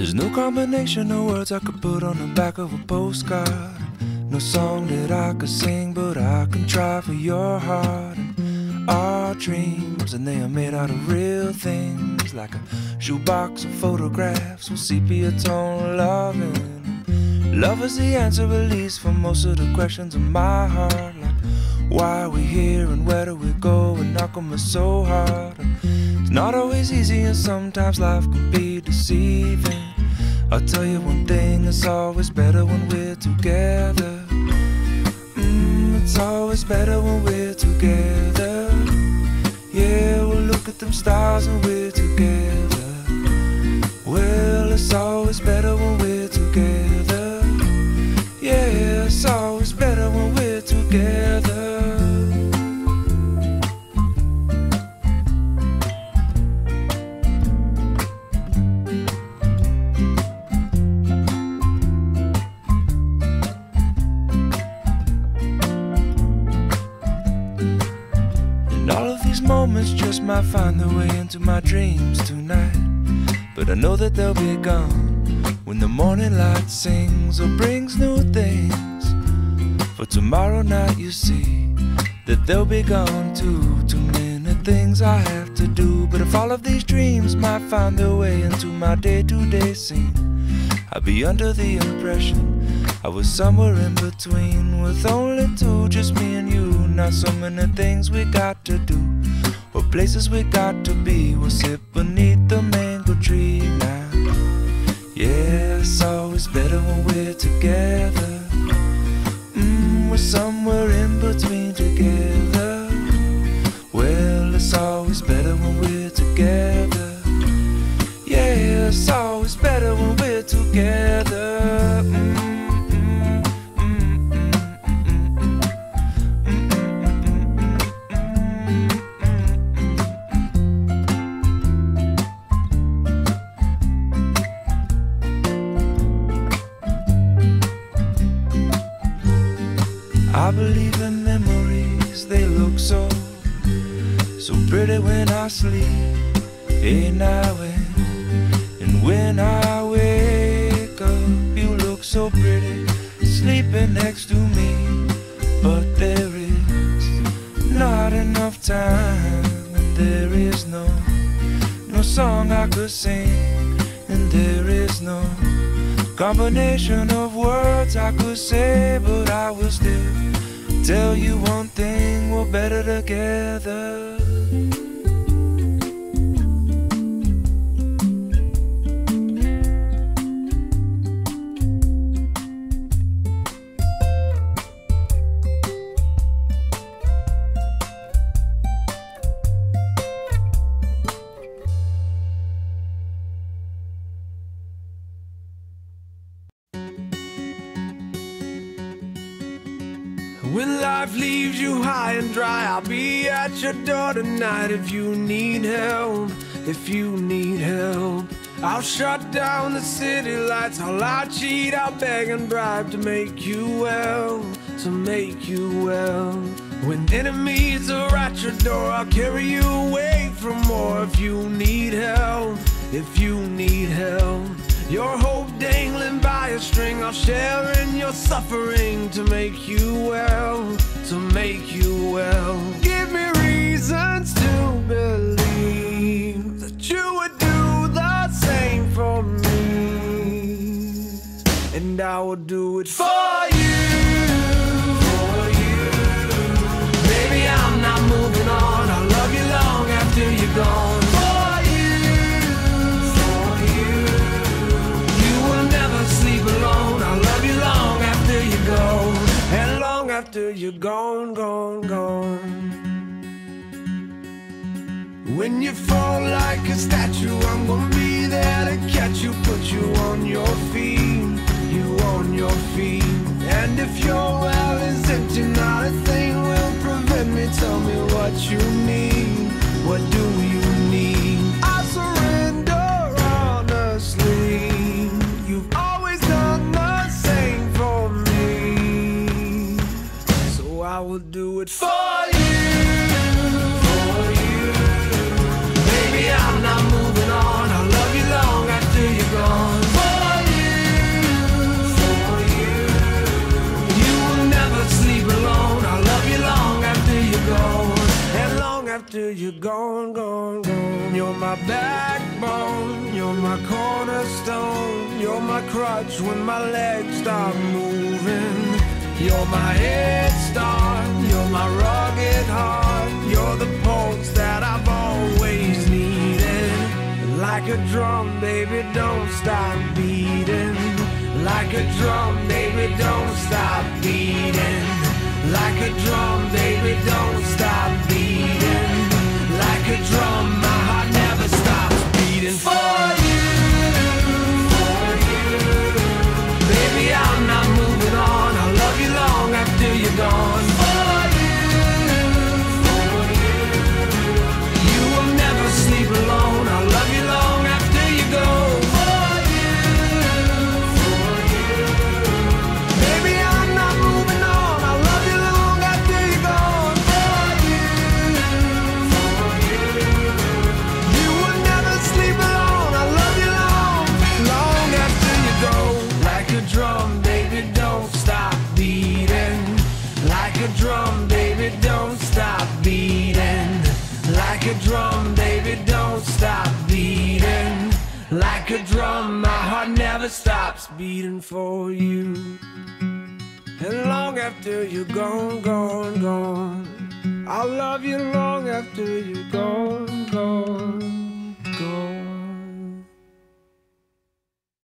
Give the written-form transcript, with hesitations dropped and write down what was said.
There's no combination of words I could put on the back of a postcard. No song that I could sing, but I can try for your heart. And our dreams, and they are made out of real things, like a shoebox of photographs with sepia tone loving. Love is the answer, at least, for most of the questions in my heart. Like, why are we here and where do we go, and how come it's so hard? It's not always easy, and sometimes life can be deceiving. I'll tell you one thing, it's always better when we're together. It's always better when we're together. Yeah, we'll look at them stars and we're together. Well, it's always better when we're together. Yeah, it's always better when we're together. Moments just might find their way into my dreams tonight, but I know that they'll be gone when the morning light sings or brings new things. For tomorrow night you see that they'll be gone too. Too many things I have to do, but if all of these dreams might find their way into my day-to-day scene, I'd be under the impression I was somewhere in between, with only two, just me and you. Not so many things we got to do, or places we got to be. We'll sit beneath the mango tree now. Yeah, it's always better when we're together. We're somewhere in between together. Well, it's always better when we're together. Yeah, it's always better when we're together. I believe in memories, they look so pretty when I sleep. Hey, now and when I wake up, you look so pretty sleeping next to me. But there is not enough time, and there is no song I could sing, and there is no combination of words I could say, but I will still tell you one thing, we're better together. When life leaves you high and dry, I'll be at your door tonight. If you need help, if you need help, I'll shut down the city lights. I'll cheat, I'll beg and bribe to make you well, to make you well. When enemies are at your door, I'll carry you away from more. If you need help, if you need help, your hope dangling by a string, I'll share in your suffering to make you well, to make you well. Give me reasons to believe that you would do the same for me, and I will do it for you, for you. Baby, I'm not moving on, I'll love you long after you're gone. And long after you're gone, gone, gone. When you fall like a statue, I'm gonna be there to catch you, put you on your feet, you on your feet. And if your well is empty, not a thing will prevent me. Tell me what you need, what do you need? I surrender honestly. You've always done the same for me, so I will do it for you, for you. Baby, I'm not moving on, I'll love you long after you're gone. after you're gone, gone, gone. You're my backbone, you're my cornerstone, you're my crutch when my legs stop moving. You're my head start, you're my rugged heart, you're the pulse that I've always needed. Like a drum, baby, don't stop beating. Like a drum, baby, don't stop beating. Like a drum, baby, don't stop beating. Like a drum, my heart never stops beating. For you, baby, I'm not moving on. I'll love you long after you're gone. For you, you will never sleep alone. I'll love you long after you go. For you, baby, I'm not moving on. I'll love you long after you're gone. For you, you will never sleep alone. I'll love you long, long after you go. Like a drum, baby, don't stop beating. Like a drum, baby, don't stop beating. Like a drum, baby, don't stop beating. Like a drum, my heart never stops beating for you. And long after you're gone, gone, gone, I'll love you long after you're gone, gone.